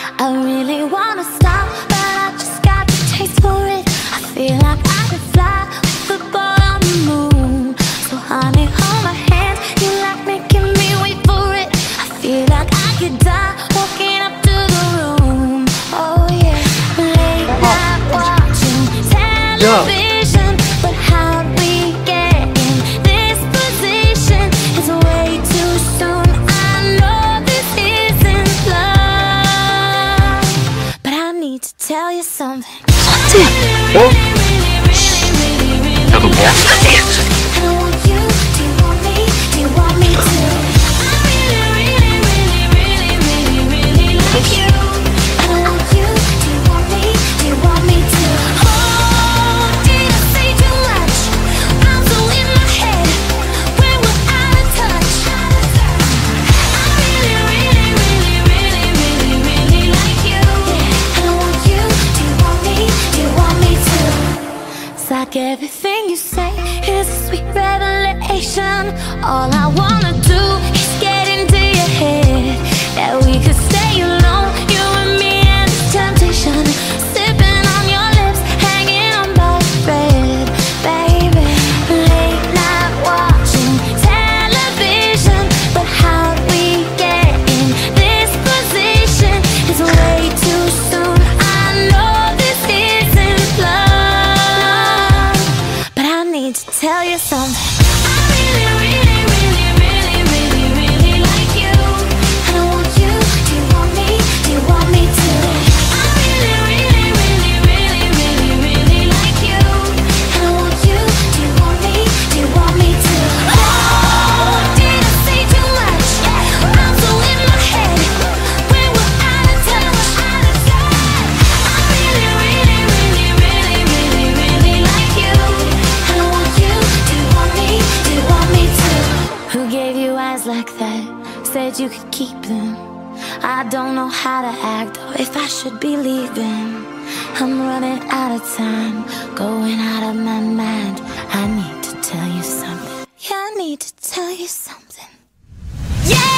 I really wanna stop, but I just got the taste for it. I feel like I could fly with a ball on the moon. So honey, hold my hand, you like making me wait for it. I feel like I could die walking up to the room. Oh yeah, late night watching television, but how we get in this position is way too soon. I know this isn't love, but I need to tell you something. 어? 나도 뭐야? Like everything you say is a sweet revelation. All I wanna do is get into your head, that we could stay alone, you and me and this temptation, sipping on your lips, hanging on by a thread, baby. Late night watching television, but how we get in this position is way too soon. I know this isn't love, to tell you something. I really, really, really, really, really, really like you, and I want you. Do you want me? Do you want me to? I really, really, really, really, really, really like you, and I want you. Do you want me? Do you want me to? Oh, did I say too much? I'm so in my head when we're out of touch. I really, really, really, really, really, really like you. Who gave you eyes like that? Said you could keep them. I don't know how to act or if I should be leaving. I'm running out of time, going out of my mind. I need to tell you something. Yeah, I need to tell you something. Yeah!